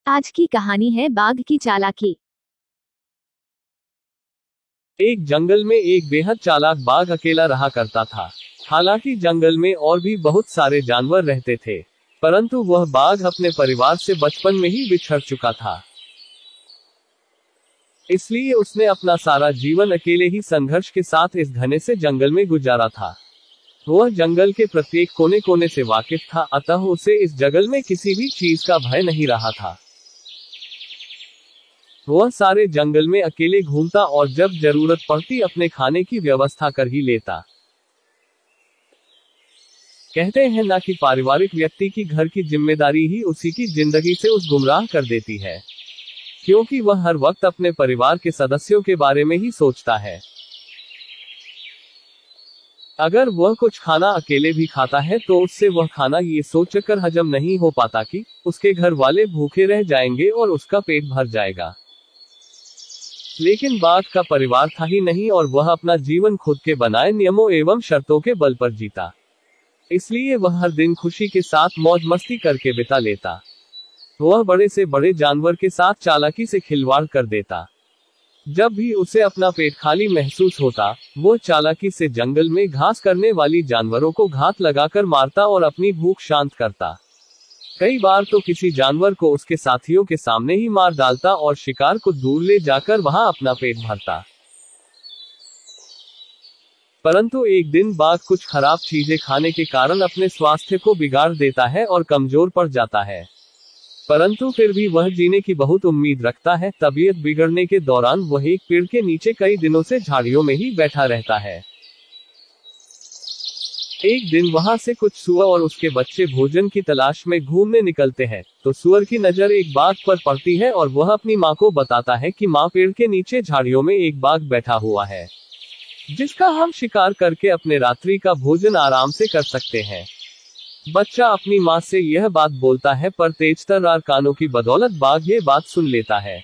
आज की कहानी है बाघ की चालाकी। एक जंगल में एक बेहद चालाक बाघ अकेला रहा करता था। हालांकि जंगल में और भी बहुत सारे जानवर रहते थे, परंतु वह बाघ अपने परिवार से बचपन में ही बिछड़ चुका था। इसलिए उसने अपना सारा जीवन अकेले ही संघर्ष के साथ इस घने से जंगल में गुजारा था। वह जंगल के प्रत्येक कोने कोने से वाकिफ था, अतः उसे इस जंगल में किसी भी चीज का भय नहीं रहा था। वह सारे जंगल में अकेले घूमता और जब जरूरत पड़ती अपने खाने की व्यवस्था कर ही लेता। कहते हैं ना कि पारिवारिक व्यक्ति की घर की जिम्मेदारी ही उसी की जिंदगी से उस गुमराह कर देती है, क्योंकि वह हर वक्त अपने परिवार के सदस्यों के बारे में ही सोचता है। अगर वह कुछ खाना अकेले भी खाता है तो उससे वह खाना ये सोचकर हजम नहीं हो पाता कि उसके घर वाले भूखे रह जाएंगे और उसका पेट भर जाएगा। लेकिन बाघ का परिवार था ही नहीं और वह अपना जीवन खुद के बनाए नियमों एवं शर्तों के बल पर जीता। इसलिए वह हर दिन खुशी के साथ मौज मस्ती करके बिता लेता। वह बड़े से बड़े जानवर के साथ चालाकी से खिलवाड़ कर देता। जब भी उसे अपना पेट खाली महसूस होता, वो चालाकी से जंगल में घास करने वाली जानवरों को घात लगाकर मारता और अपनी भूख शांत करता। कई बार तो किसी जानवर को उसके साथियों के सामने ही मार डालता और शिकार को दूर ले जाकर वहां अपना पेट भरता। परंतु एक दिन बाघ कुछ खराब चीजें खाने के कारण अपने स्वास्थ्य को बिगाड़ देता है और कमजोर पड़ जाता है। परंतु फिर भी वह जीने की बहुत उम्मीद रखता है। तबीयत बिगड़ने के दौरान वह एक पेड़ के नीचे कई दिनों से झाड़ियों में ही बैठा रहता है। एक दिन वहां से कुछ सुअर और उसके बच्चे भोजन की तलाश में घूमने निकलते हैं, तो सुअर की नजर एक बाघ पर पड़ती है और वह अपनी माँ को बताता है कि माँ, पेड़ के नीचे झाड़ियों में एक बाघ बैठा हुआ है, जिसका हम शिकार करके अपने रात्रि का भोजन आराम से कर सकते हैं। बच्चा अपनी माँ से यह बात बोलता है, पर तेजतर्रार कानों की बदौलत बाघ ये बात सुन लेता है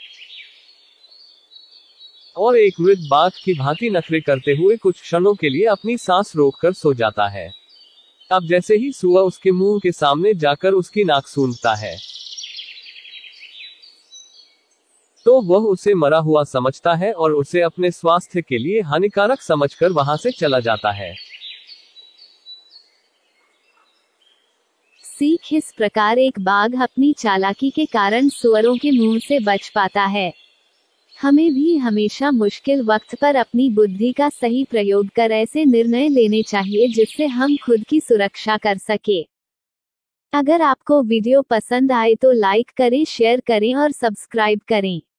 और एक मृत बाघ की भांति नखरे करते हुए कुछ क्षणों के लिए अपनी सांस रोककर सो जाता है। अब जैसे ही सुअर उसके मुंह के सामने जाकर उसकी नाक सूंघता है, तो वह उसे मरा हुआ समझता है और उसे अपने स्वास्थ्य के लिए हानिकारक समझकर वहां से चला जाता है। सीख, इस प्रकार एक बाघ अपनी चालाकी के कारण सुअरों के मुंह से बच पाता है। हमें भी हमेशा मुश्किल वक्त पर अपनी बुद्धि का सही प्रयोग कर ऐसे निर्णय लेने चाहिए जिससे हम खुद की सुरक्षा कर सके। अगर आपको वीडियो पसंद आए तो लाइक करें, शेयर करें और सब्सक्राइब करें।